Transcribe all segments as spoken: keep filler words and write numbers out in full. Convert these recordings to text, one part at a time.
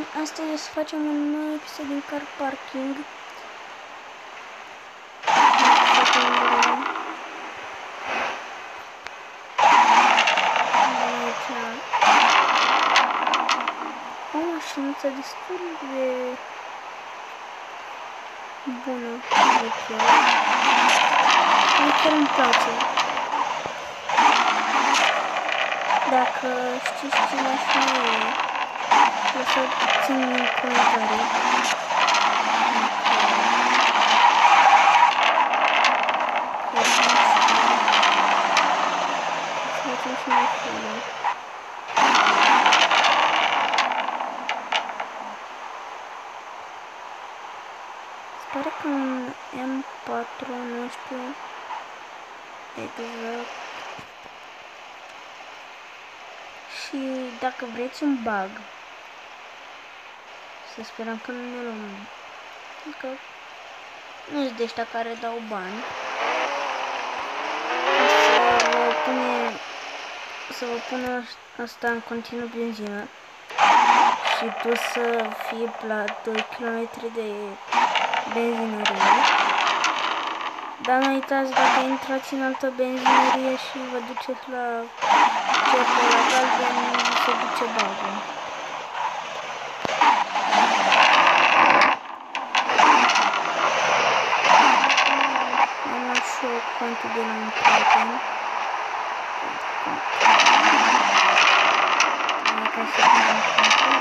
astăzi o să facem un nou episod din Car Parking. O mașinuță destul de bună, zic eu. Chiar îmi place. Dacă știți ce mașină e, lăsați în comentarii. Să facem și mai filme. Se pare că un M patru, nu știu exact. Și dacă vreți un bug, să sperăm că nu ne luăm, că nu sunt de ăștia care dau bani, să vă pune, să vă pună asta în continuu benzină și tu să fii la doi kilometri de benzinărie. Dar nu uitați, dacă intrați în altă benzinărie și vă duceți la cercul la galben, se duce bagul. Am luat și o contă de la un prieten. Ca să vedem cum.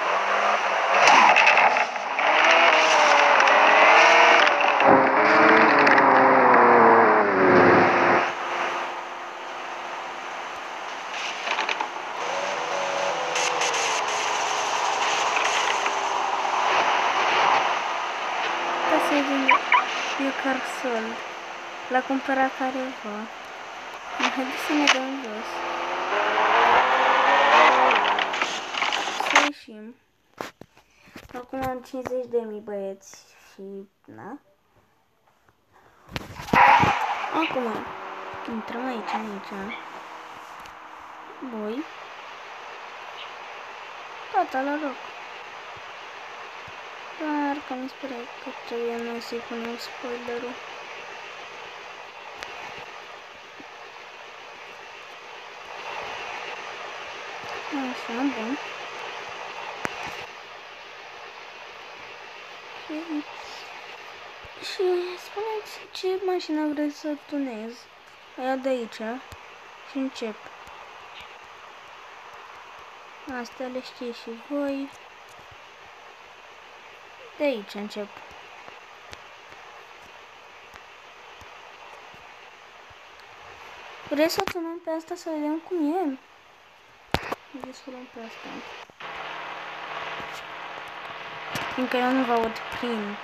E Carsol. L-a cumpărat careva. Haideți să ne dăm jos. Să ieșim. Acum am cincizeci de mii băieți și na. Acum intrăm aici, aici. Voi. Gata, la loc. Doar că mi spune că trebuie noi să-i punem spoilerul. Așa, bun. Și, și spuneți ce mașină vreți să tunez. Aia de aici. Și încep. Astea le știți și voi. De aici încep. Vreți să o tunăm pe asta să vedem cum e? Vreți să o luăm pe asta. Fiindcă eu nu vă aud prin.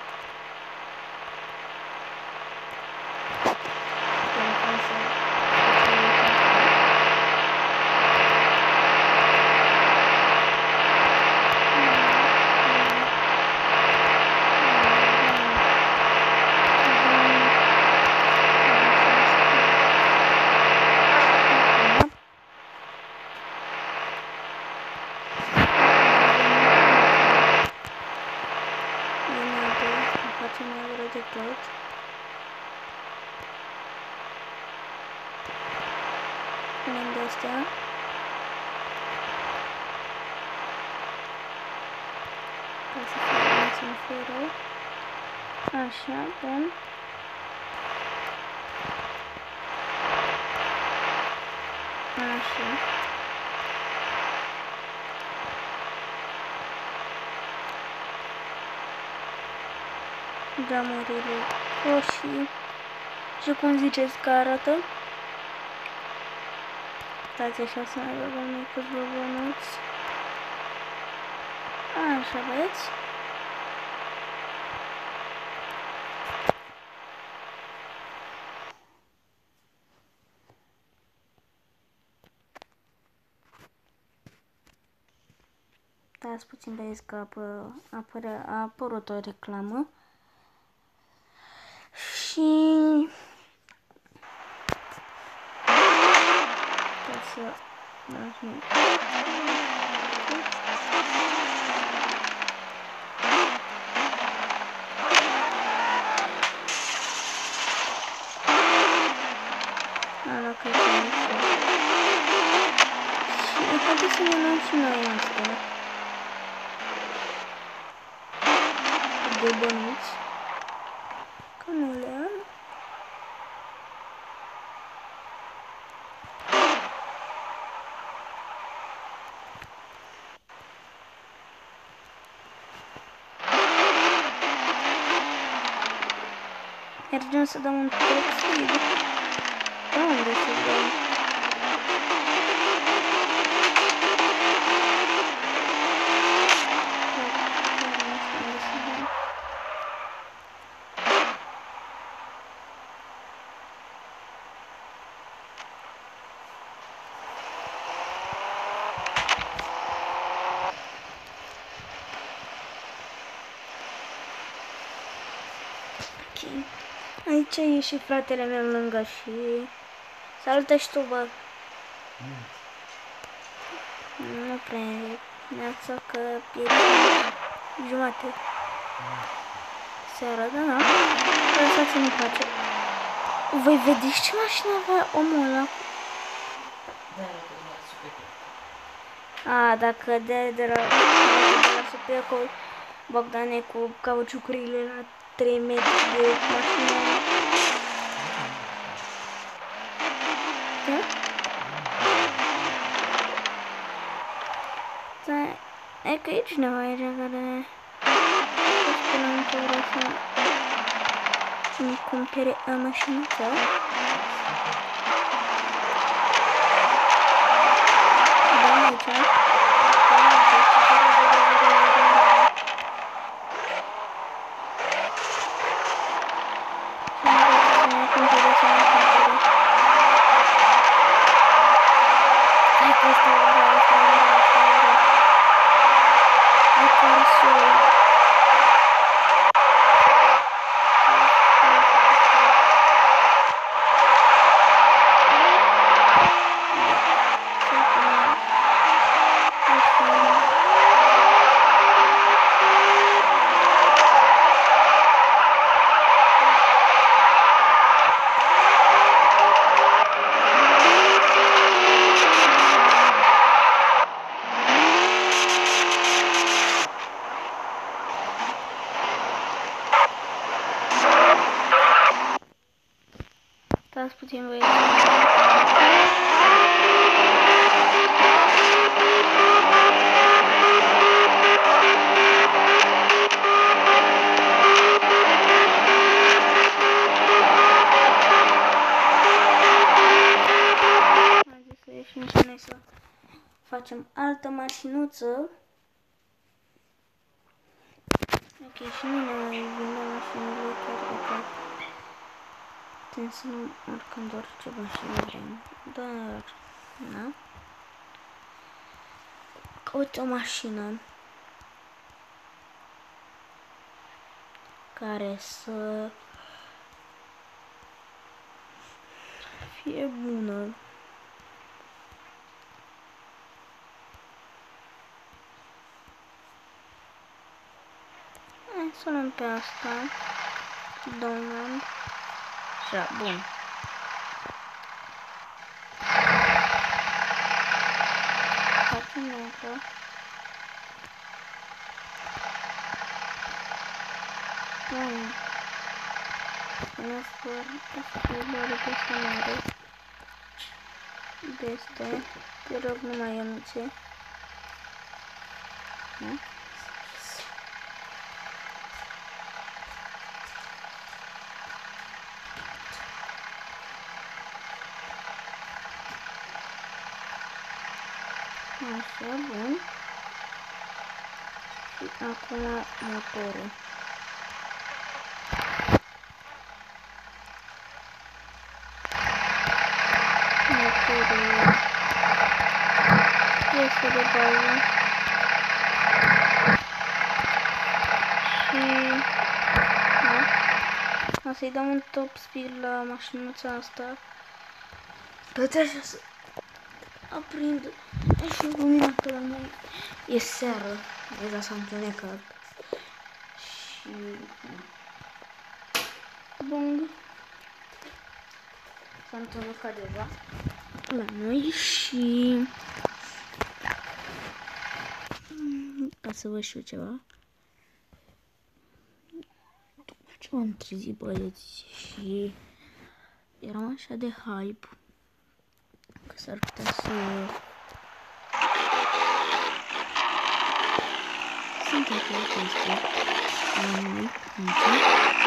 De tot. Punem de astea. Ca să fie, să nu fie rău. Așa, bun. Așa. Geamurile roșii. Și cum ziceți că arată? Stați așa să mai băgăm noi câțiva bănuți. Așa, băieți. Stați puțin, băieți, că apă, apărea, a apărut o reclamă. Și ca să bănuți. Că nu le am. Mergem să dăm un top speed. Da, unde să dăm? Ok. Aici e și fratele meu lângă și... Salută și tu, bă! Mm. Nu prea e neața că e jumate. Mm. Seara, da, da. Lăsați-mi în pace. Voi vedeți ce mașină avea omul ăla? A, dacă de, de la, de la Supercol, Bogdane cu cauciucurile la trei metri de mașină. Da? Da, e că e cineva aici care spunem că vreau să îmi cumpere o mașinuță. Da, aici. Stați puțin, băieți. Haideți să ieșim și noi să facem altă mașinuță. Ok, și nu ne mai vindem mașinile chiar dacă putem să marcăm doar ce mașină vrem. Dar, na. Uite o mașină care să fie bună. Hai să luăm pe asta. Download. Așa, bun. Facem neagră. Bun. Spuneți doar schimbare pe asta mare. Deste. Te rog, nu mai ionuțe. Da? Așa, bun. Și acum motorul. Motorul este de bază. Și... Da. O să-i dăm un top speed la mașinuța asta. Toți așa să aprind și lumina că la noi e seară. Deja s-a întunecat. Și... Bung. S-a întunecat deja la noi și... Da. Ca să văd și eu ceva. m-am trezit, băieți, și eram așa de hype că s-ar putea să sunt acolo chestii la noi aici.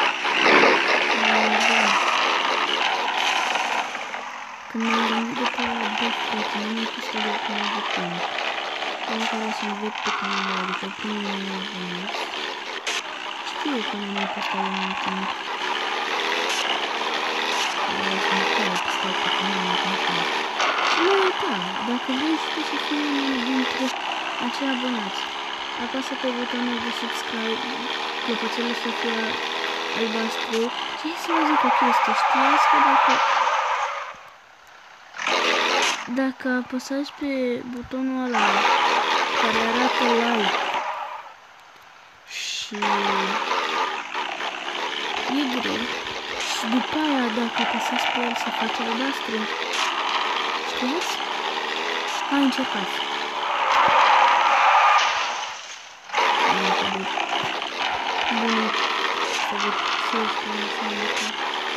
Când m-am gândit după aia, bă, frate, nu mi-a pus să le acum de timp. Am care să-mi ved pe canal, adică cum nu mi-a venit. Știu că nu mi-a pus tale mult timp. Vreau să mă caut că stau pe canal în canal. Și nu uita, dacă vrei și tu să fii unul dintre acei abonați, apasă pe butonul de subscribe, clopoțelul să fie albastru. Și hai să vă zic o chestie, știați că dacă Dacă apăsați pe butonul ăla care arată like și Y și după aia dacă apăsați pe el să face albastru, știați? Hai, încercați! Bine, să văd ce spune să mă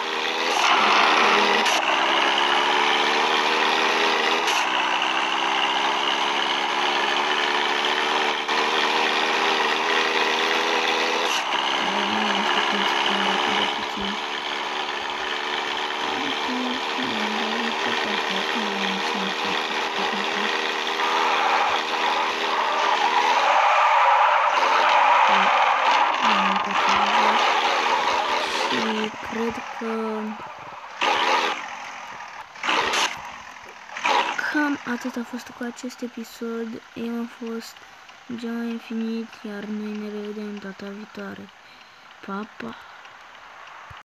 cred că cam atât a fost cu acest episod. Eu am fost Gema Infinit, iar noi ne revedem data viitoare. Pa, pa!